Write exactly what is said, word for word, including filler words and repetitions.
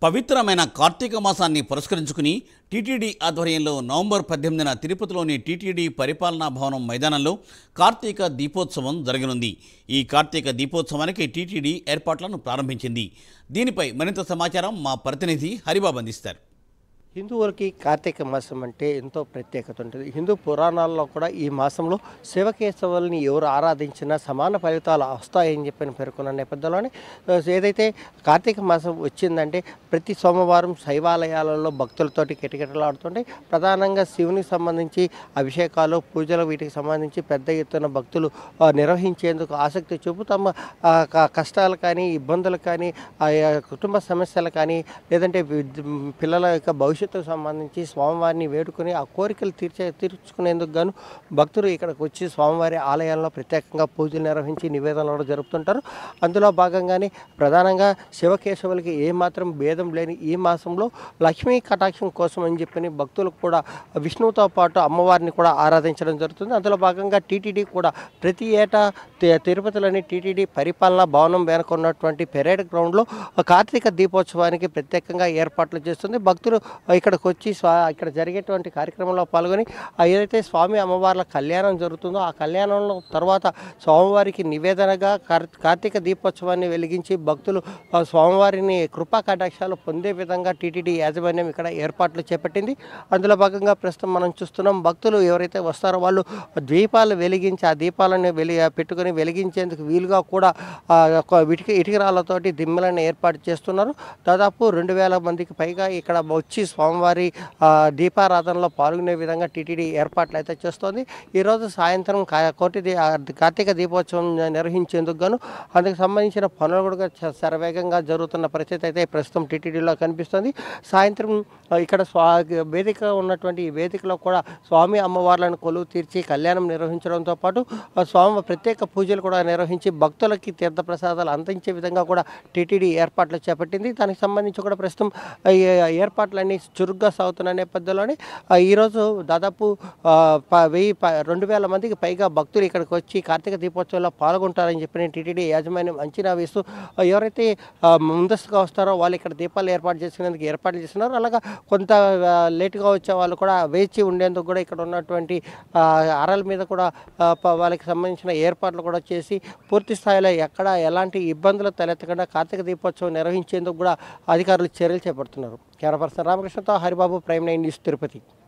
పవిత్రమైన కార్తీక మాసాన్ని పురస్కరించుకుని టీటీడీ ఆధ్వర్యంలో నవంబర్ పద్దెనిమిదిన తిరుపతిలోని టీటీడీ పరిపాలనా భవనం మైదానంలో కార్తీక దీపోత్సవం జరగనుంది. ఈ కార్తీక దీపోత్సవానికి టీటీడీ ఏర్పాట్లను ప్రారంభించింది. దీనిపై మరింత సమాచారం మా ప్రతినిధి హరిబాబు అందిస్తారు. హిందువులకి కార్తీక మాసం అంటే ఎంతో ప్రత్యేకత ఉంటుంది. హిందూ పురాణాల్లో కూడా ఈ మాసంలో శివకేశవుల్ని ఎవరు ఆరాధించినా సమాన ఫలితాలు వస్తాయని చెప్పిన పేర్కొన్న నేపథ్యంలోనే ఏదైతే కార్తీక మాసం వచ్చిందంటే ప్రతి సోమవారం శైవాలయాలలో భక్తులతోటి కిటకిటలాడుతుంటే ప్రధానంగా శివునికి సంబంధించి అభిషేకాలు పూజలు వీటికి సంబంధించి పెద్ద ఎత్తున భక్తులు నిర్వహించేందుకు ఆసక్తి చూపు తమ కష్టాలు కానీ ఇబ్బందులు కానీ కుటుంబ సమస్యలు కానీ లేదంటే పిల్లల యొక్క భవిష్యత్తు సంబంధించి స్వామివారిని వేడుకొని ఆ కోరికలు తీర్చే తీర్చుకునేందుకు గాను భక్తులు ఇక్కడికి వచ్చి స్వామివారి ఆలయాల్లో ప్రత్యేకంగా పూజలు నిర్వహించి నివేదనలు జరుపుతుంటారు. అందులో భాగంగానే ప్రధానంగా శివకేశవులకి ఏమాత్రం భేదం లేని ఈ మాసంలో లక్ష్మీ కటాక్షం కోసం అని చెప్పని భక్తులకు కూడా విష్ణువుతో పాటు అమ్మవారిని కూడా ఆరాధించడం జరుగుతుంది. అందులో భాగంగా టీటీడీ కూడా ప్రతి ఏటా తిరుపతిలోని టీటీడీ పరిపాలనా భవనం వెనుకున్నటువంటి పెరేడ్ గ్రౌండ్లో కార్తీక దీపోత్సవానికి ప్రత్యేకంగా ఏర్పాట్లు చేస్తుంది. భక్తులు ఇక్కడికి వచ్చి స్వా ఇక్కడ జరిగేటువంటి కార్యక్రమంలో పాల్గొని ఏదైతే స్వామి అమ్మవార్ల కళ్యాణం జరుగుతుందో ఆ కళ్యాణంలో తర్వాత స్వామివారికి నివేదనగా కార్తీక దీపోత్సవాన్ని వెలిగించి భక్తులు స్వామివారిని కృపా కటాక్షాలు పొందే విధంగా టీటీడీ యాజమాన్యం ఇక్కడ ఏర్పాట్లు చేపట్టింది. అందులో భాగంగా ప్రస్తుతం మనం చూస్తున్నాం భక్తులు ఎవరైతే వస్తారో వాళ్ళు దీపాలు వెలిగించి ఆ దీపాలను వెలి పెట్టుకొని వెలిగించేందుకు వీలుగా కూడా ఇటుక ఇటుకరాలతోటి దిమ్మలను ఏర్పాటు చేస్తున్నారు. దాదాపు రెండు వేల మందికి పైగా ఇక్కడ వచ్చి స్వామివారి దీపారాధనలో పాల్గొనే విధంగా టీటీడీ ఏర్పాట్లు అయితే చేస్తోంది. ఈరోజు సాయంత్రం కోటి కార్తీక దీపోత్సవం నిర్వహించేందుకు గాను అందుకు సంబంధించిన పనులు కూడా శరవేగంగా జరుగుతున్న పరిస్థితి అయితే ప్రస్తుతం టీటీడీలో కనిపిస్తుంది. సాయంత్రం ఇక్కడ స్వా వేదిక ఉన్నటువంటి ఈ వేదికలో కూడా స్వామి అమ్మవార్లను కొలువు తీర్చి కళ్యాణం నిర్వహించడంతో పాటు స్వామి ప్రత్యేక పూజలు కూడా నిర్వహించి భక్తులకి తీర్థప్రసాదాలు అందించే విధంగా కూడా టీటీడీ ఏర్పాట్లు చేపట్టింది. దానికి సంబంధించి కూడా ప్రస్తుతం ఏర్పాట్లన్నీ చురుగ్గా సాగుతున్న నేపథ్యంలోనే ఈరోజు దాదాపు వెయ్యి రెండు వేల మందికి పైగా భక్తులు ఇక్కడికి వచ్చి కార్తీక దీపోత్సవంలో పాల్గొంటారని చెప్పిన టీటీడీ యాజమాన్యం అంచనా వేస్తూ ఎవరైతే ముందస్తుగా వస్తారో వాళ్ళు ఇక్కడ దీపాలు ఏర్పాటు చేసుకునేందుకు ఏర్పాట్లు చేస్తున్నారు. అలాగా కొంత లేటుగా వచ్చే వాళ్ళు కూడా వేచి ఉండేందుకు కూడా ఇక్కడ ఉన్నటువంటి అరల మీద కూడా వాళ్ళకి సంబంధించిన ఏర్పాట్లు కూడా చేసి పూర్తి స్థాయిలో ఎక్కడ ఎలాంటి ఇబ్బందులు తలెత్తకుండా కార్తీక దీపోత్సవం నిర్వహించేందుకు కూడా అధికారులు చర్యలు చేపడుతున్నారు. కెమెరా పర్సన్ రామకృష్ణతో Haribabu, prime nine news, Tirupati.